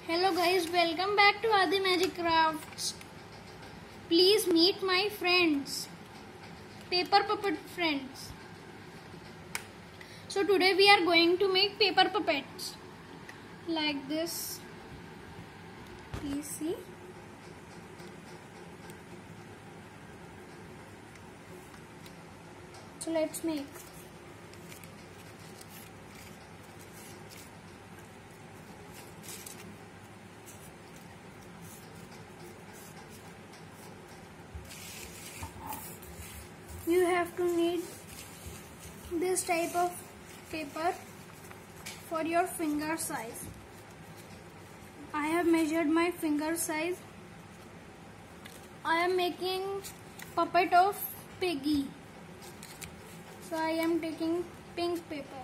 Hello guys, welcome back to Adi Magic Crafts. Please meet my friends, paper puppet friends. So today we are going to make paper puppets like this. Please see. So let's make. You have to need this type of paper for your finger size. I have measured my finger size. I am making puppet of piggy. So I am taking pink paper.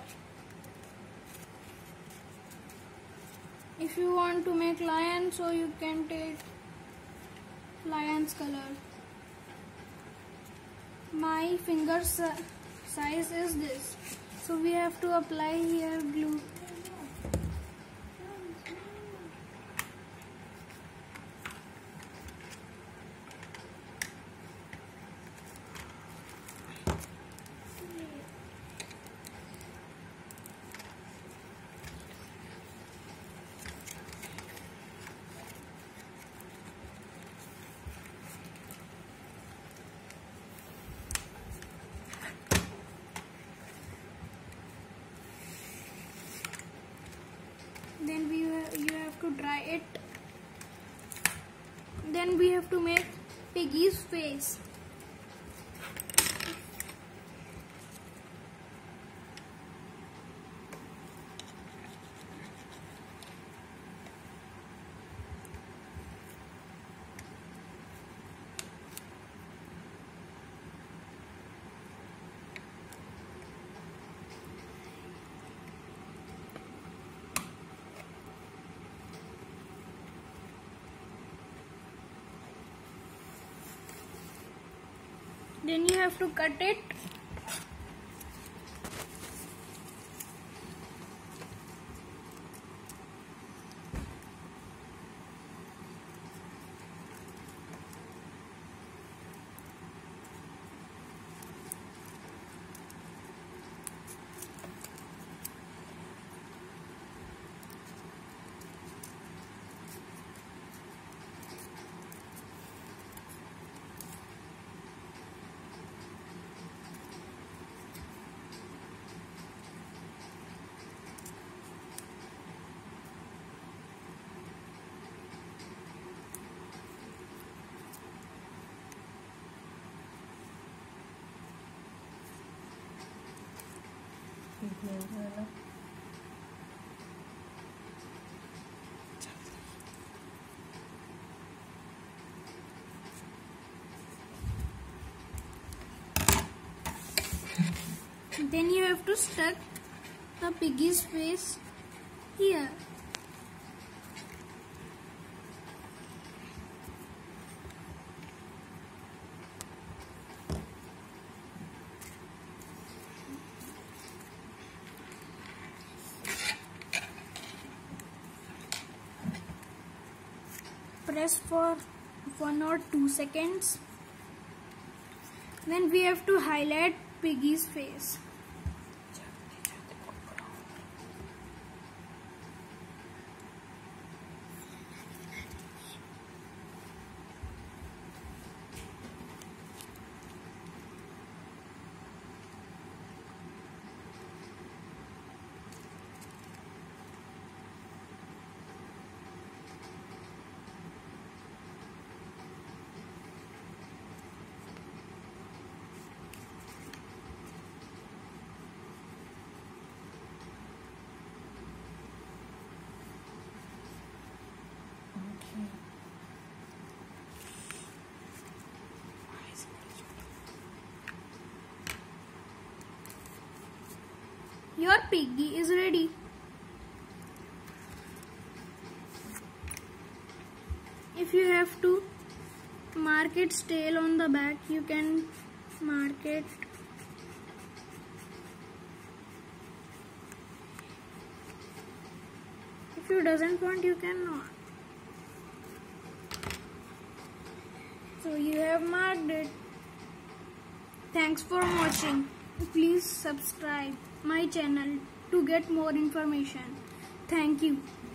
If you want to make lion, so you can take lion's color. My finger size is this, so we have to apply here glue. Then you have to dry it. Then we have to make piggy's face. Then you have to cut it. Then you have to stuck the piggy's face here. Press for 1 or 2 seconds. Then we have to highlight piggy's face. Your piggy is ready. If you have to mark its tail on the back, you can mark it. If you doesn't want, you cannot. So you have marked it. Thanks for watching. Please subscribe my channel to get more information. Thank you.